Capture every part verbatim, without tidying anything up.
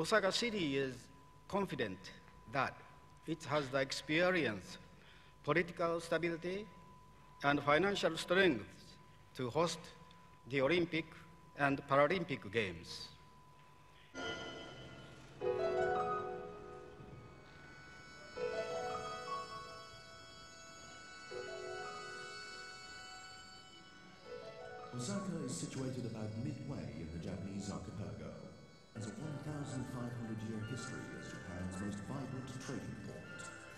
Osaka City is confident that it has the experience, political stability, and financial strength to host the Olympic and Paralympic Games. Osaka is situated about midway in the Japanese archipelago, has a one thousand five hundred year history as Japan's most vibrant trading port.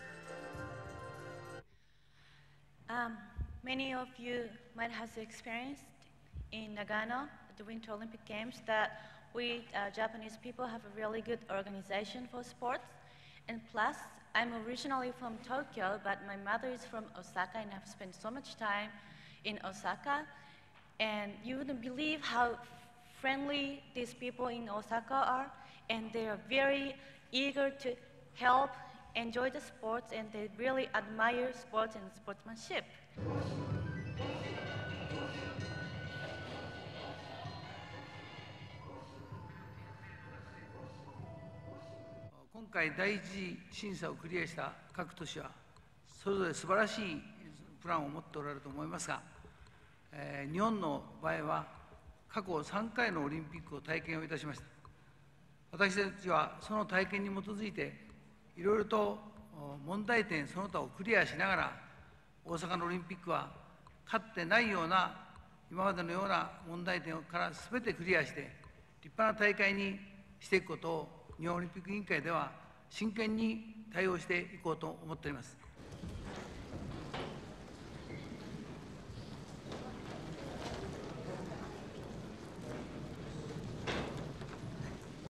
Um, many of you might have experienced in Nagano at the Winter Olympic Games that we uh, Japanese people have a really good organization for sports. And plus, I'm originally from Tokyo, but my mother is from Osaka, and I've spent so much time in Osaka. And you wouldn't believe how friendly these people in Osaka are, and they are very eager to help, enjoy the sports, and they really admire sports and sportsmanship. 今回第一次審査をクリアした各都市はそれぞれ素晴らしいプランを持っておられると思いますが、えー、日本の場合は過去さんかいのオリンピックを体験をいたしました。私たちはその体験に基づいていろいろと問題点その他をクリアしながら大阪のオリンピックはかつてないような今までのような問題点から全てクリアして立派な大会にしていくことを日本オリンピック委員会では真剣に対応していこうと思っております。